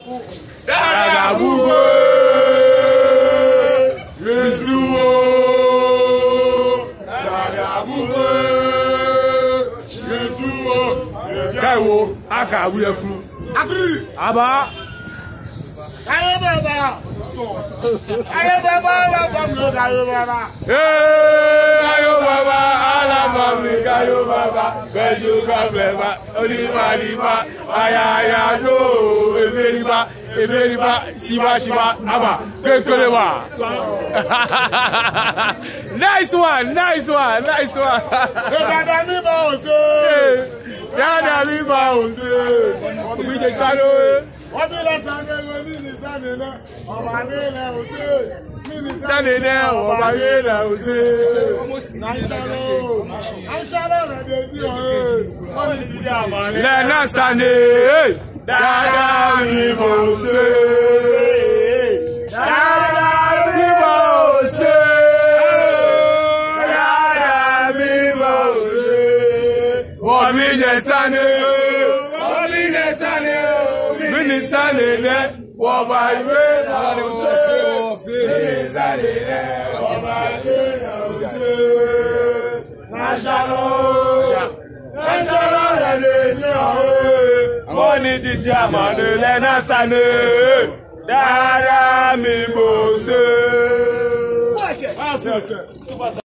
Dada bugo. Yesuo. Dada bugo. Yesuo. Kaiwo akawu efu. Akiri. Aba. Ayo baba. Ayo baba la family ayo baba. Ayo baba ala family ayo baba. Beju ka fleva. Oliva aya do Eberiba shiba aba kekolewa. Nice one. Dada mi ba ose. Obi se salo. Obi la sane ni sane na. Oba ni la ose. Sane na oba ni la ose. Naishalo na debi o. Le na sane. Dada mi ba ose. Dada mi ba ose. Obi ne sane. Mini sane le. Woba iwe na ose. Mini sane le. Woba iwe na ose. Naishalo la debi o. Money di jama de lena sane. Dada mi bo se.